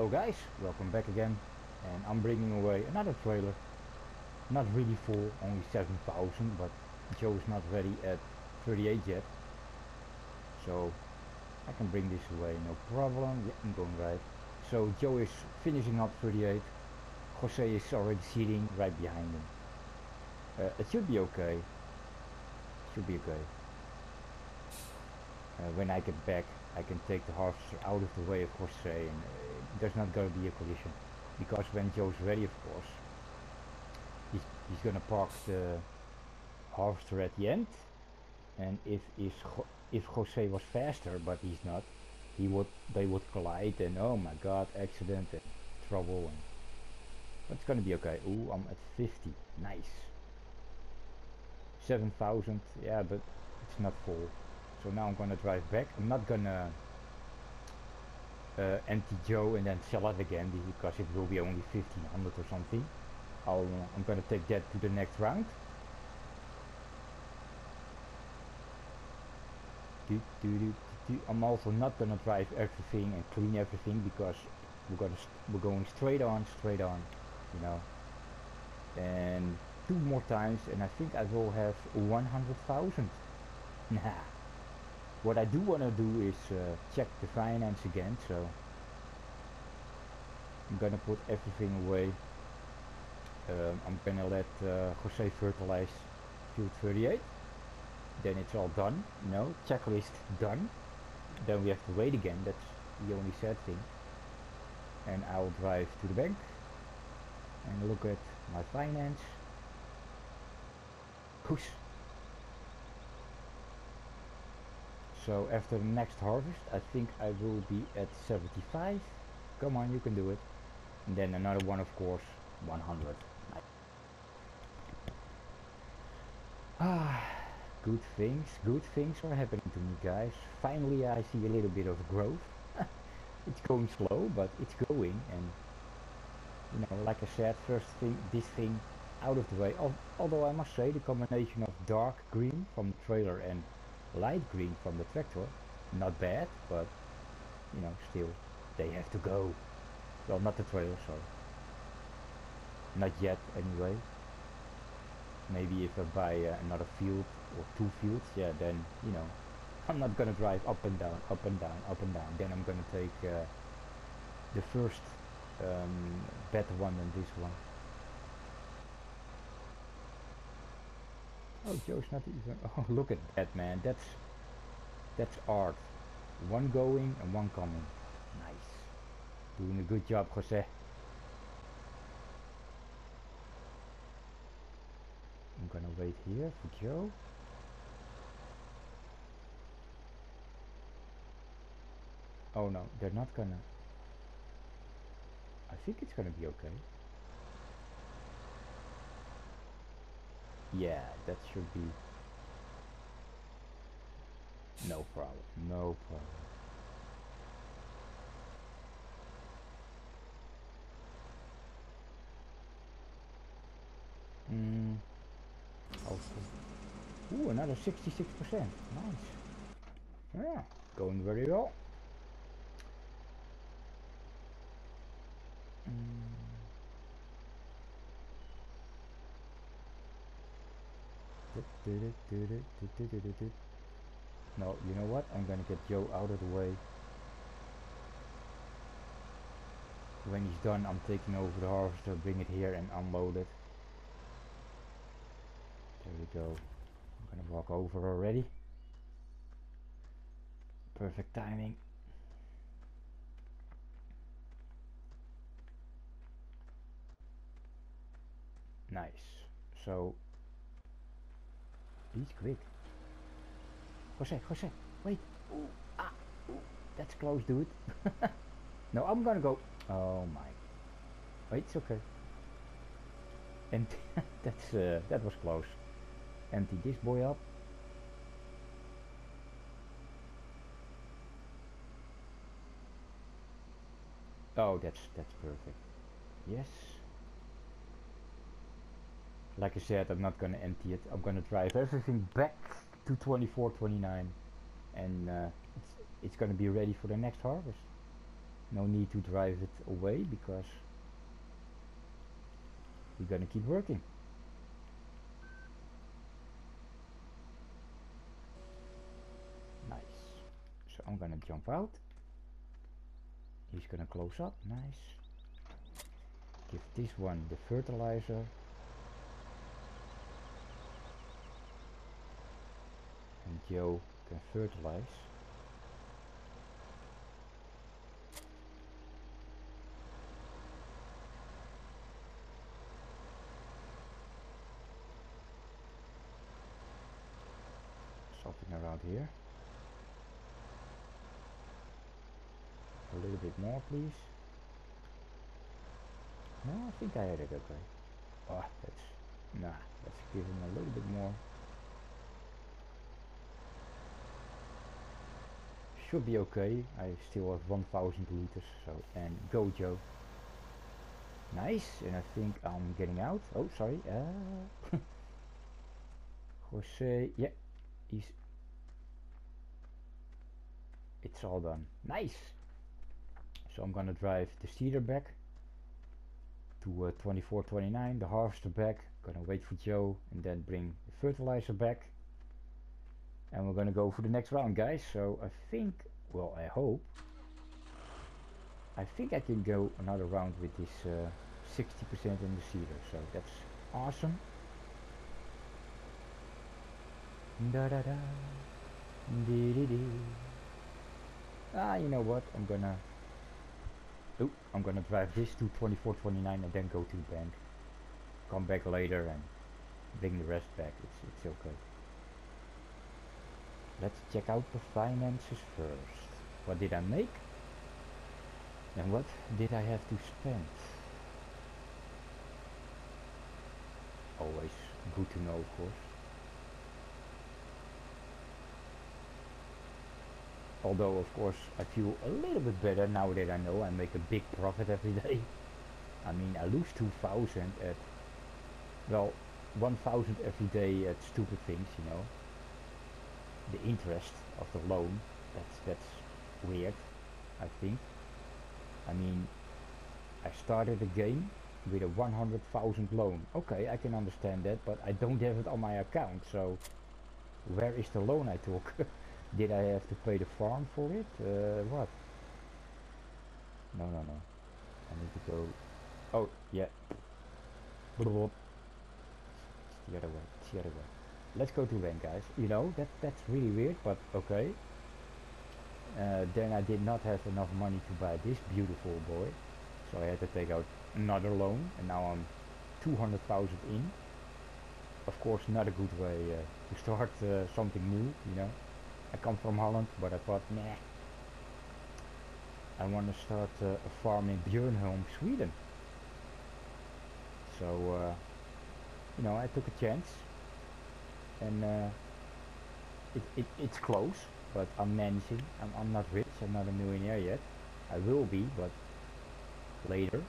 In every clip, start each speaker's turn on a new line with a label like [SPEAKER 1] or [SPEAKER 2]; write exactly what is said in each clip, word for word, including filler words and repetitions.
[SPEAKER 1] Hello guys, welcome back again, and I'm bringing away another trailer. Not really full, only seven thousand, but Joe is not ready at thirty-eight yet, so I can bring this away, no problem. Yeah, I'm going right. So Joe is finishing up thirty-eight, Jose is already sitting right behind him. Uh, it should be okay, should be okay. Uh, when I get back, I can take the harvester out of the way of Jose, and uh, there's not going to be a collision. Because when Joe's ready, of course, he's, he's going to park the harvester at the end, and if is if Jose was faster, but he's not, he would they would collide, and oh my god, accident and trouble. And but it's going to be okay. Ooh, I'm at fifty. Nice. seven thousand. Yeah, but it's not full. So now I'm gonna drive back. I'm not gonna uh, empty Joe and then sell it again because it will be only fifteen hundred or something. I'll, uh, I'm gonna take that to the next round. Do, do, do, do. I'm also not gonna drive everything and clean everything because we're gonna we're going straight on, straight on, you know. And two more times, and I think I will have one hundred thousand. Nah. What I do want to do is uh, check the finance again, so I'm gonna put everything away. Um, I'm gonna let uh, Jose fertilize field thirty-eight. Then it's all done, you know, checklist done. Then we have to wait again, that's the only sad thing. And I'll drive to the bank and look at my finance. Push. So after the next harvest, I think I will be at seventy-five. Come on, you can do it. And then another one, of course, one hundred. Ah, good things, good things are happening to me, guys. Finally, I see a little bit of growth. It's going slow, but it's going. And you know, like I said, first thing, this thing out of the way. Al although I must say, the combination of dark green from the trailer and light green from the tractor, not bad, but you know, still they have to go. Well, not the trailer, sorry, not yet anyway. Maybe if I buy uh, another field or two fields, yeah, then you know, I'm not gonna drive up and down, up and down, up and down. Then I'm gonna take uh, the first um, better one than this one. Oh, Joe's not even. Oh, look at that, man. That's that's art. One going and one coming. Nice. Doing a good job, Jose. I'm gonna wait here for Joe. Oh no, they're not gonna. I think it's gonna be okay. Yeah, that should be no problem, no problem. Mm, hopefully. Ooh, another sixty-six percent. Nice. Yeah, going very well. Mm. No, you know what? I'm gonna get Joe out of the way. When he's done, I'm taking over the harvester, bring it here and unload it. There we go. I'm gonna walk over already. Perfect timing. Nice. So he's quick. Jose, Jose, wait. Ooh, ah, ooh, that's close, dude. No, I'm gonna go. Oh my. Wait, it's okay. And that's uh, that was close. Empty this boy up. Oh, that's that's perfect. Yes. Like I said, I'm not gonna empty it. I'm gonna drive everything back to twenty-four, twenty-nine, and uh, it's it's gonna be ready for the next harvest. No need to drive it away because we're gonna keep working. Nice. So I'm gonna jump out. He's gonna close up. Nice. Give this one the fertilizer. And Joe can fertilize. Something around here. A little bit more, please. No, I think I had it okay. Oh, that's... Nah, let's give him a little bit more. Should be okay. I still have one thousand liters, so... And go, Joe. Nice, and I think I'm getting out. Oh, sorry. Uh, Jose, yeah, he's... It's all done. Nice! So I'm gonna drive the seeder back to uh, twenty-four twenty-nine, the harvester back, gonna wait for Joe and then bring the fertilizer back. And we're gonna go for the next round, guys. So I think, well, I hope, I think I can go another round with this uh, sixty percent in the seeder, so that's awesome. Da da da, dee dee dee. Ah, you know what? I'm gonna, oh, I'm gonna drive this to twenty-four twenty-nine and then go to the bank. Come back later and bring the rest back. It's it's okay. Let's check out the finances first. What did I make? And what did I have to spend? Always good to know, of course. Although, of course, I feel a little bit better now that I know I make a big profit every day. I mean, I lose two thousand at, well, one thousand every day at stupid things, you know. The interest of the loan, that's, that's weird, I think. I mean, I started the game with a one hundred thousand loan. Okay, I can understand that, but I don't have it on my account, so where is the loan I took? Did I have to pay the farm for it? Uh, what? No, no, no. I need to go... Oh, yeah. It's the other way, it's the other way. Let's go to bank, guys. You know, that that's really weird, but okay. Uh, then I did not have enough money to buy this beautiful boy. So I had to take out another loan, and now I'm two hundred thousand in. Of course, not a good way uh, to start uh, something new, you know. I come from Holland, but I thought, nah, I want to start uh, a farm in Björnholm, Sweden. So, uh, you know, I took a chance, and uh, it, it, it's close, but I'm managing. I'm, I'm not rich, I'm not a millionaire yet. I will be, but later.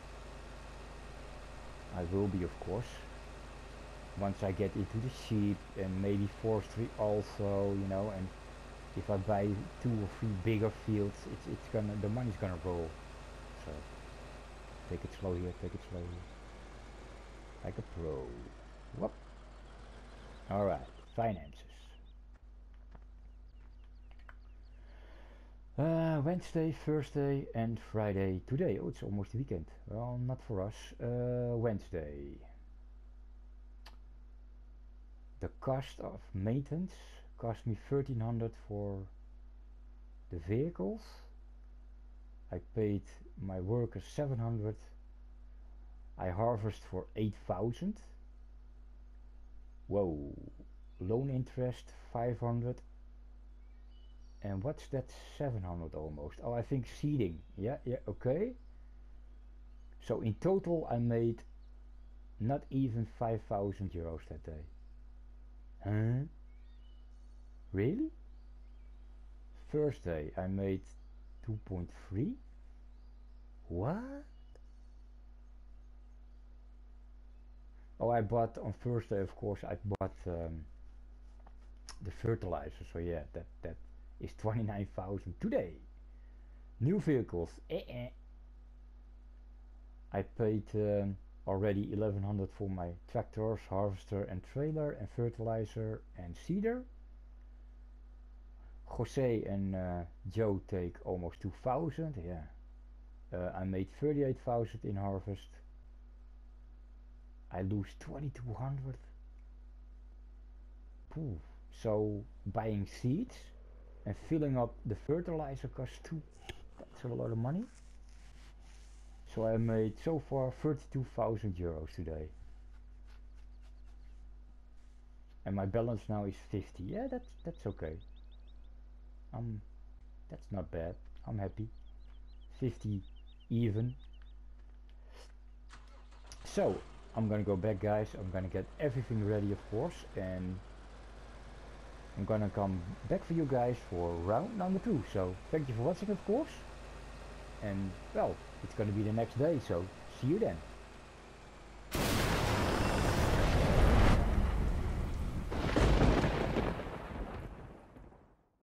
[SPEAKER 1] I will be, of course. Once I get into the sheep and maybe forestry also, you know, and if I buy two or three bigger fields, it's it's gonna the money's gonna roll. So take it slow here, take it slow here, like a pro. Whoop. All right, finances. Uh, Wednesday, Thursday, and Friday today. Oh, it's almost the weekend. Well, not for us. Uh, Wednesday. The cost of maintenance cost me thirteen hundred for the vehicles. I paid my workers seven hundred. I harvest for eight thousand. Whoa. Loan interest five hundred. And what's that seven hundred almost? Oh, I think seeding. Yeah, yeah, okay. So in total I made not even five thousand euros that day. Huh? Really? Thursday I made two point three. What? Oh, I bought on Thursday, of course, I bought um, the fertilizer. So yeah, that that is twenty-nine thousand today. New vehicles. Eh -eh. I paid um, already eleven hundred for my tractors, harvester and trailer and fertilizer and seeder. Jose and uh, Joe take almost two thousand. Yeah. Uh, I made thirty-eight thousand in harvest. I lose twenty-two hundred. Pooh. So buying seeds and filling up the fertilizer costs too. That's a lot of money. So I made so far thirty-two thousand euros today. And my balance now is fifty. Yeah, that's that's okay. Um, that's not bad. I'm happy. fifty even. So I'm gonna go back, guys. I'm gonna get everything ready, of course, and I'm gonna come back for you guys for round number two. So thank you for watching, of course, and well, it's gonna be the next day, so see you then.